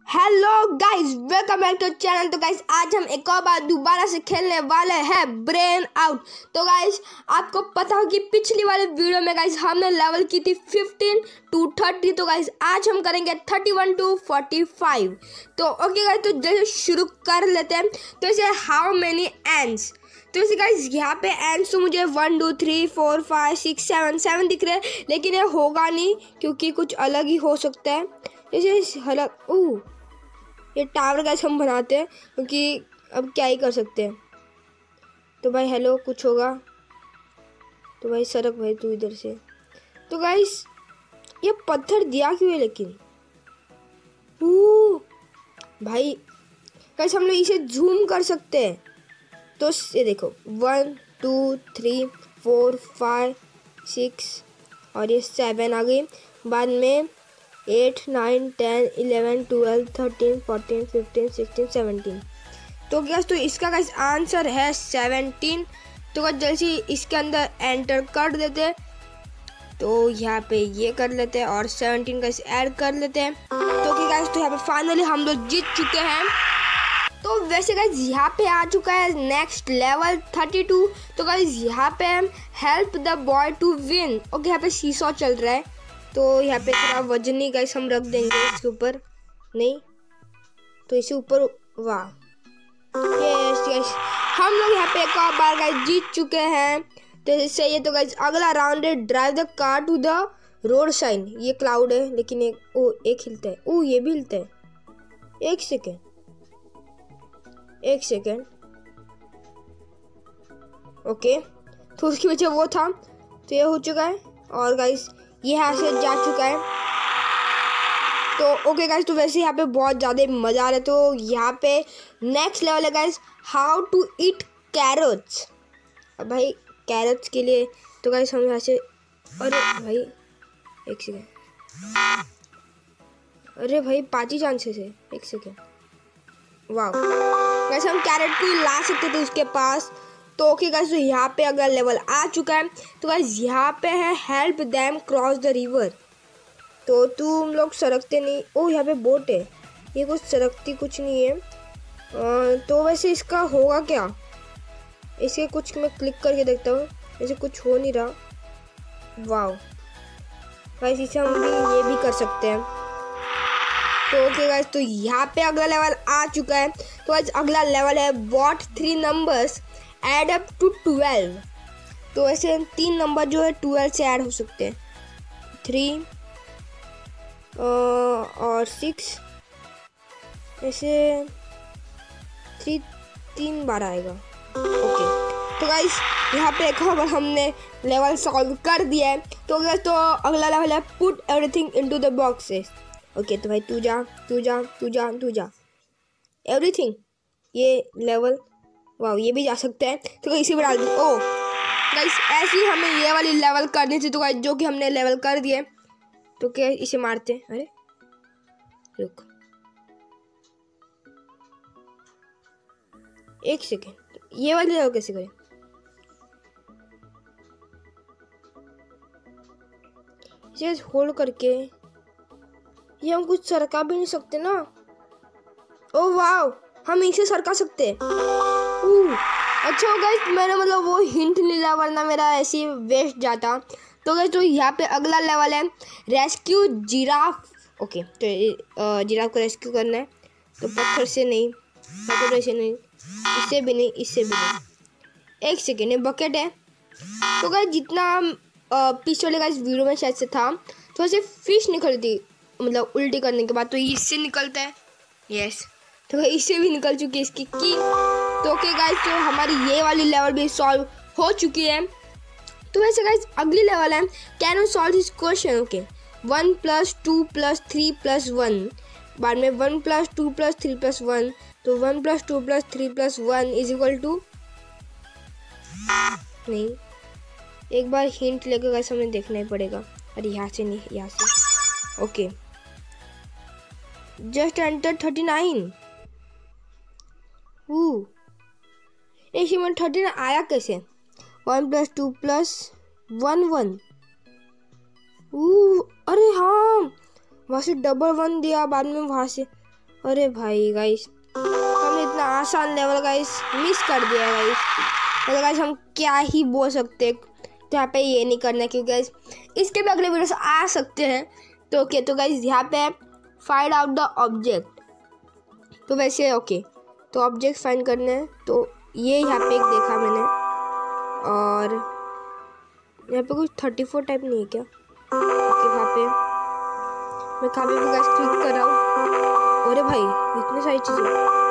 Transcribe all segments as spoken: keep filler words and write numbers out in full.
Hello guys, welcome back to channel. तो guys आज हम एक और बार दोबारा से खेलने वाले हैं ब्रेन आउट। तो गाइस आपको पता हो कि पिछली वाले वीडियो में गाइस हमने लेवल की थी फिफ्टीन टू थर्टी। तो गाइस आज हम करेंगे thirty one to forty five. तो ओके गाइस, तो जैसे शुरू कर लेते हैं। तो इसे हाउ मेनी एंड्स, तो इसे गाइस यहाँ पे एंड्स तो मुझे one two three four five six seven seven दिख रहे हैं, लेकिन ये होगा नहीं क्योंकि कुछ अलग ही हो सकता है। जैसे अलग ओह ये टावर गाइस हम बनाते हैं क्योंकि अब क्या ही कर सकते हैं। तो भाई हेलो कुछ होगा तो भाई सड़क भाई तू इधर से। तो गाइस ये पत्थर दिया क्यों है लेकिन ओह भाई गाइस हम लोग इसे जूम कर सकते हैं। तो ये देखो one two three four five six और ये सेवन आ गई। बाद में eight nine ten eleven twelve thirteen fourteen fifteen sixteen seventeen. तो गैस तो इसका गाइस आंसर है सेवनटीन। तो गाइस जल्दी इसके अंदर एंटर कर देते, तो यहाँ पे ये कर लेते हैं और सेवनटीन गाइस ऐड कर लेते हैं। तो कि गाइस तो यहाँ पे फाइनली हम लोग जीत चुके हैं। तो वैसे गाइस यहाँ पे आ चुका है नेक्स्ट लेवल थर्टी टू। तो गाइस यहाँ पे हम help the boy to win. Okay यहाँ पे सीसॉ चल रहा है, तो यहाँ पे थोड़ा वजनी गाइस हम रख देंगे इसके ऊपर, नहीं तो इसे ऊपर। वाह यस यस हम लोग यहाँ पे एक और बार गाइस जीत चुके हैं। तो इससे ये तो गाइस अगला राउंड है drive the car to the road sign. ये क्लाउड है लेकिन एक ओ एक हिलता है, ओ ये भी हिलता है। एक सेकेंड एक सेकेंड ओके तो उसकी वजह वो था। तो ये हो चुका है और गाइस ये यहाँ से जा चुका है। तो ओके गाइस तो वैसे यहाँ पे बहुत ज़्यादा मज़ा आ रहा है। तो यहाँ पे नेक्स्ट लेवल है guys how to eat carrots. अब भाई कैरेट्स के लिए तो गाइस हम यहाँ से, अरे भाई एक सेकेंड, अरे भाई पाँच ही चांसेस है, एक सेकेंड। वाह गाइस हम कैरेट को ला सकते थे उसके पास। तो ओके गाइस तो यहाँ पे अगला लेवल आ चुका है। तो गाइस यहाँ पे है help them cross the river. तो तुम लोग सड़कते नहीं, ओ यहाँ पे बोट है, ये कुछ सड़कती कुछ नहीं है। आ, तो वैसे इसका होगा क्या, इसके कुछ मैं क्लिक करके देखता हूँ, ऐसे कुछ हो नहीं रहा। वाह गाइस इसे हम भी ये भी कर सकते हैं। तो ओके गाइस तो यहाँ पे अगला लेवल आ चुका है। तो गाइस अगला लेवल है what three numbers add up to twelve. तो ऐसे तीन नंबर जो है ट्वेल्व से ऐड हो सकते हैं, थ्री और सिक्स। ऐसे थ्री तीन बार आएगा। ओके तो गाइस यहाँ पे एक और हमने लेवल सॉल्व कर दिया है। तो गाइस तो अगला लेवल है put everything into the boxes. Okay तो भाई तू जा तू जा तू जा तू जा एवरीथिंग। ये लेवल वाह ये भी जा सकते हैं। तो इसी में डाल दी। ओ गाइस ऐसे ही हमें ये वाली लेवल करनी थी। तो गाइस जो कि हमने लेवल कर दिए। तो क्या इसे मारते हैं, अरे रुक एक सेकेंड, ये वाली लेवल कैसे करें। इसे होल्ड करके ये हम कुछ सरका भी नहीं सकते ना। ओ वाह हम इसे सरका सकते हैं। अच्छा हो गाइस मैंने मतलब वो हिंट नहीं लिया, वरना मेरा ऐसे ही वेस्ट जाता। तो गाइस तो यहाँ पे अगला लेवल है रेस्क्यू जिराफ। ओके तो जिराफ को रेस्क्यू करना है। तो पत्थर से नहीं, पत्थर से नहीं, इससे भी नहीं, इससे भी नहीं। एक सेकेंड ये बकेट है। तो गाइस जितना पिछले वाले गाइस वीडियो में शायद से था, तो ऐसे फिश निकलती मतलब उल्टी करने के बाद, तो इससे निकलता है। यस तो इससे भी निकल चुकी है इसकी की। तो ओके गाइस तो हमारी ये वाली लेवल भी सॉल्व हो चुकी है। तो वैसे गाइस अगली लेवल है can you solve this question. Okay one plus two plus three plus one. बाद में one plus two plus three plus one. तो one plus two plus three plus one is equal to, नहीं एक बार hint लेकर guys हमें देखना ही पड़ेगा। अरे यहाँ से नहीं, यहाँ से। Okay just enter thirty nine. इसी में थर्टी नाइन आया कैसे। One plus two plus one one. अरे हाँ वहाँ से डबल वन दिया, बाद में वहाँ से अरे भाई गाइस, हमने इतना आसान लेवल गाइस मिस कर दिया गाइस। तो गाइस हम क्या ही बोल सकते हैं, तो यहाँ पे ये नहीं करना क्योंकि गाइस इसके भी अगले वीडियोस आ सकते हैं। तो ओके, तो गाइस यहाँ पे फाइंड आउट द ऑब्जेक्ट, तो वैसे ओके, तो ऑब्जेक्ट फाइंड करने हैं। तो ये यहाँ पे एक देखा मैंने, और यहाँ पे कुछ थर्टी फोर टाइप नहीं है क्या? ओके, वहाँ पे मैं कहाँ पे भी गाइस क्लिक कर रहा हूँ। अरे भाई इतनी सारी चीज़ें,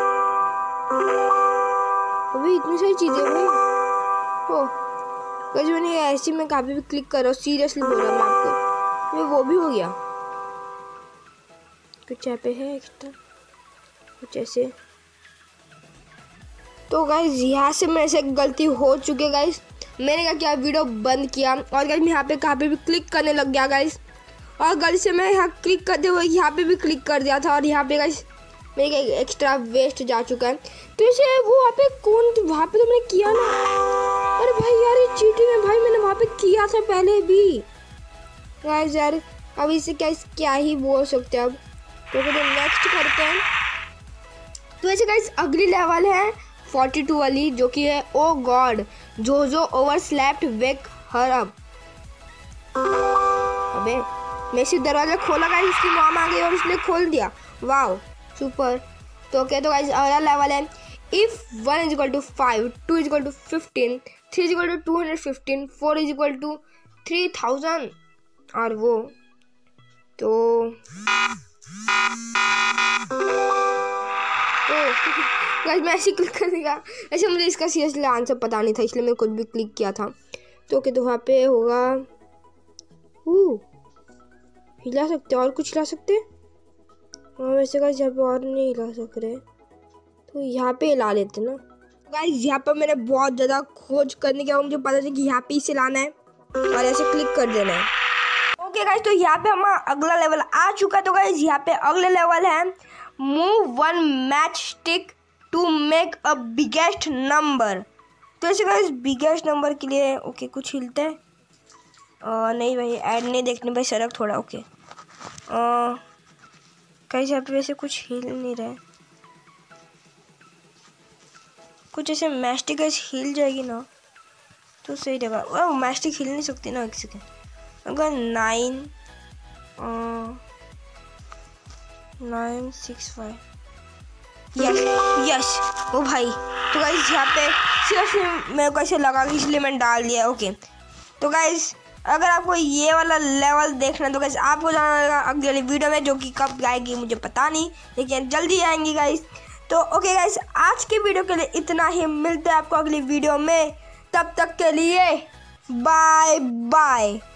अभी इतनी सारी चीज़ें भाई। ओ गाइस मैंने ऐसे में कहाँ पे भी क्लिक कर रहा हूँ, सीरियसली बोल रहा मैं आपको, मैं वो भी हो गया। कुछ यहाँ पे है एक्स्ट्रा, कुछ ऐसे। तो गाइस यहाँ से मेरे से गलती हो चुकी है गाइस, मैंने क्या किया वीडियो बंद किया, और गाइस मैं यहाँ पे कहाँ पे भी क्लिक करने लग गया गाइस, और गलती से मैं यहाँ क्लिक करते हुए यहाँ पे भी क्लिक कर दिया था, और यहाँ पे गाइस मेरे एक्स्ट्रा वेस्ट जा चुका है। तो इसे वो वहाँ पे कौन, वहाँ पे तो मैंने किया ना। अरे भाई यार ये चीटिंग है भाई, मैंने वहाँ पे किया था पहले भी गाइस यार। अब इसे क्या क्या ही बोल सकते हैं। अब तो फिर नेक्स्ट करते हैं। तो ऐसे गाइस अगली लेवल है फोर्टी टू वाली, जो कि है oh God JoJo overslept wake her up. अबे मैं सिर्फ दरवाजा खोला गाइस, उसकी मॉम आ गई और उसने खोल दिया। Wow super. तो क्या, तो गाइस अगला लेवल है if one is equal to five, two is equal to fifteen, three is equal to two hundred fifteen, four is equal to three thousand. और वो तो गाइस मैं ऐसे क्लिक कर दिया, ऐसे मुझे इसका सीरियसली आंसर पता नहीं था, इसलिए मैं कुछ भी क्लिक किया था। तो ओके, तो वहाँ पे होगा वो हिला सकते, और कुछ हिला सकते हाँ वैसे गाइस यहाँ पे और नहीं हिला सक रहे, तो यहाँ पे हिला लेते ना गाइस। यहाँ पर मैंने बहुत ज़्यादा खोज करने के बाद मुझे पता चला कि यहाँ पे इसे लाना है और ऐसे क्लिक कर देना है। ओके गाइस, तो यहाँ पे हमारा अगला लेवल आ चुका है। तो गाइस यहाँ पे अगले लेवल है move one match stick to make a biggest number. तो ऐसे गाइस बिगेस्ट नंबर के लिए ओके कुछ हिलता है नहीं भाई, ऐड नहीं देखने भाई, सड़क थोड़ा ओके। गाइस यहाँ पे वैसे कुछ हिल नहीं रहा है, कुछ ऐसे मैस्टिक हिल जाएगी ना तो सही रहेगा। मैस्टिक हिल नहीं सकती ना, एक सेकेंड। अगर nine nine six five yes yes ओ भाई। तो गाइस यहाँ पे सिर्फ मेरे को ऐसे लगा कि इसलिए मैंने डाल दिया ओके। तो गाइस अगर आपको ये वाला लेवल देखना है तो गाइस आपको जाना होगा अगली वीडियो में, जो कि कब आएगी मुझे पता नहीं, लेकिन जल्दी आएंगी गाइस। तो ओके गाइस आज की वीडियो के लिए इतना ही, मिलते हैं आपको अगली वीडियो में, तब तक के लिए बाय बाय।